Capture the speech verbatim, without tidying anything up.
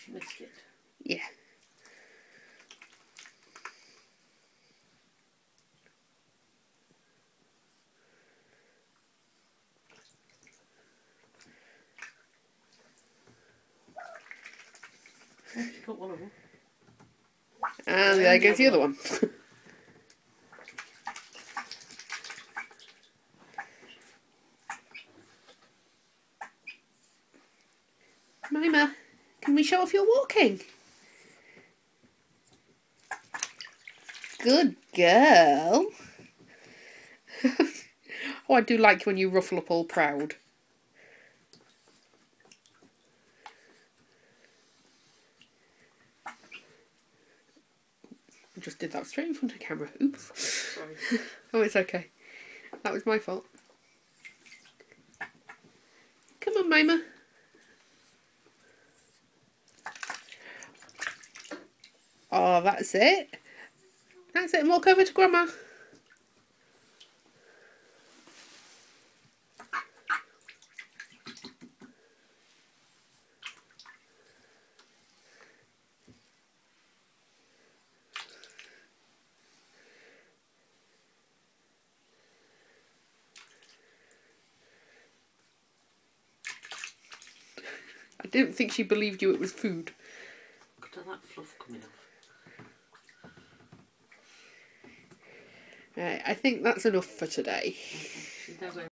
She missed it. Yeah. Oh, she got one of them. And there goes the other one. Myma, can we show off your walking? Good girl. Oh, I do like when you ruffle up all proud. I just did that straight in front of the camera. Oops. Sorry. Oh, it's okay. That was my fault. Come on, Myma. Oh, that's it. That's it. And walk over to Grandma. I didn't think she believed you it was food. Look at that fluff coming off. Right, I think that's enough for today. Okay.